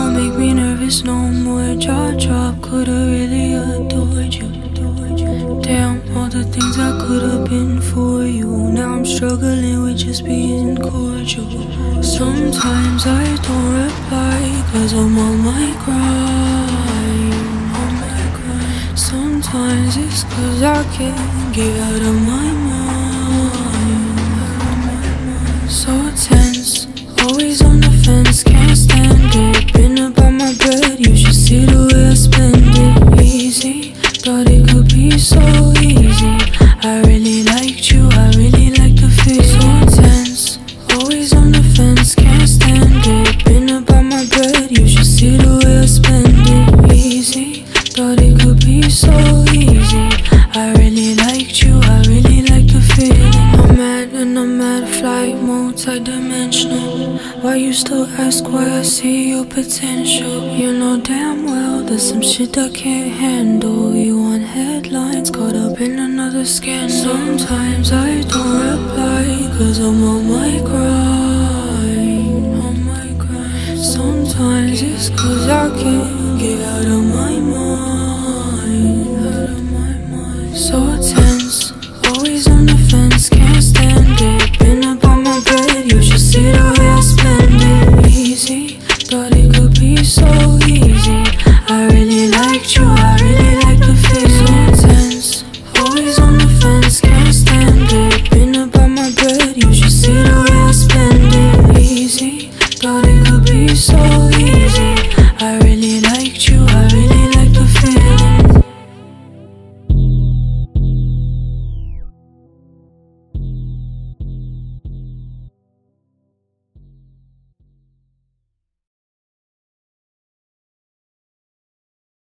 don't make me nervous no more. Jaw drop, could've really adored you. Damn, all the things I could've been for you. Now I'm struggling with just being cordial. Sometimes I don't reply, cause I'm on my grind. Sometimes it's cause I can't get out of my mind. So tense, always on the fence, can't stand it. Been about my bread, you should see the way I spend it. Easy, thought it could be so easy. I really liked you, I really like the feel. So tense, always on the fence, can't stand it. Been about my bread, you should see the way I spend it. Easy, thought it could be so easy. I really liked you, I really like the feeling. I'm mad and I'm mad, flight multi-dimensional. Why you still ask why I see your potential? You know damn well there's some shit I can't handle. You on headlines, caught up in another scandal. Sometimes I don't reply, cause I'm on my grind. Sometimes it's cause I can't get out of my mind.